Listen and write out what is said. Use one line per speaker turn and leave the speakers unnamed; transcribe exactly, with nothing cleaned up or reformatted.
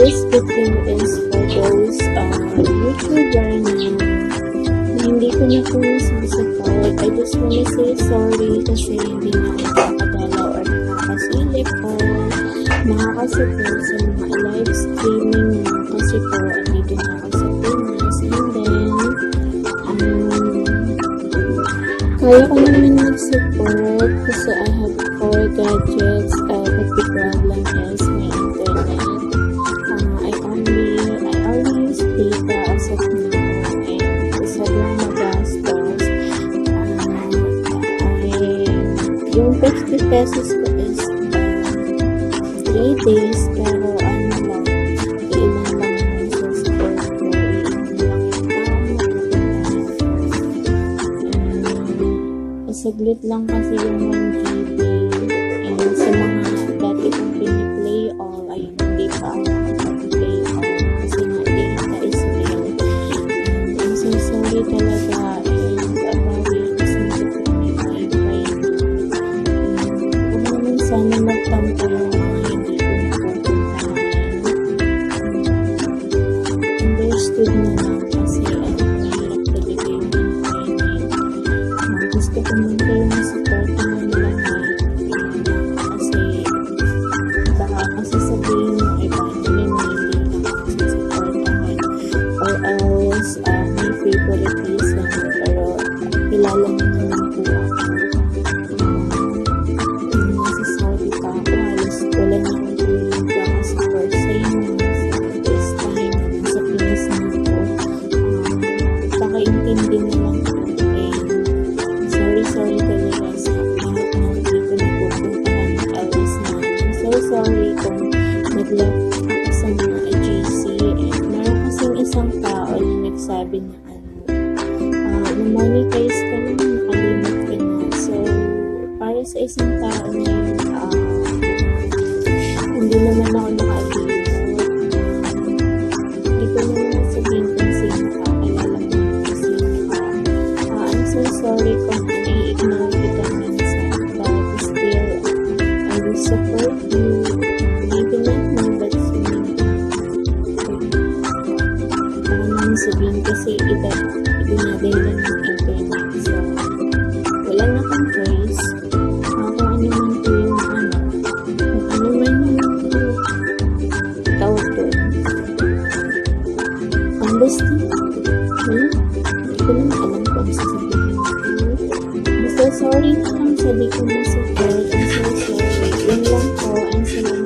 this video is for those uh, YouTuber na, na hindi ko na po nasusupport. I just wanna say sorry kasi hindi na ako nakakadalaw or nakakasilip or nakakasupport sa mga live streaming na kasi po andito na ako sa Pinas. And then, um, kaya ko naman mag-support kasi I have four gadgets, uh, but the problem is my internet. Uh, I only, I only use data as of now and sobrang magastos. Uh, I, yung fifty pesos ko is three days, pero ano lang, iilan lang yung support ko, iilan lang yung tama. Saglit lang kasi yung one G B, and sa mga dati kong piniplay all, ayun, hindi pa ako nakapag-play all kasi nga data is real. And I'm so sorry talaga, and abawi kasi hindi ko may wifi. Huwag naman sana magtampo yung mga hindi ko napupuntahan. Understood na lang kasi ano, mahirap talaga yung internet. Uh, gusto ko man kayo na-support naman lahat. Kasi baka kasi sabihin ng iba nila na hindi na ako sasupportahan or else uh, may favoritism, pero kilala mo na lang po ako. Kung nasa Saudi pa ako, halos wala na akong tulong ka kasi first time na sa this time na nasa Pinas na ako. Um, Pakaintindi na lang po. Sorry, sorry talaga sa lahat na hindi ko napupuntahan ng alas na. I'm so sorry kung nag-left ako sa mga G C. And meron kasing isang tao na nagsabi na ano, uh, na-monetize ka na, nakalimit ka na. So, para sa isang tao na yun, uh, hindi naman ako naka-alimit. Hindi ko naman sabihin kung sino ka, kilala mo kung sino ka. Uh, I'm so sorry kung i-ignore kita minsan, but still, I will support you. Maybe not now, but soon. Baka naman sabihin kasi iba, dinadahilan ng internet. So, wala na kang choice. Uh, kung ano man po yung ano, kung ano man yung tawag doon. Ang basta, wala. Hindi ko naman alam kung sasabihin ko. I'm so sorry na kung sabi ko na support. I'm so sorry. Yun lang po. I'm so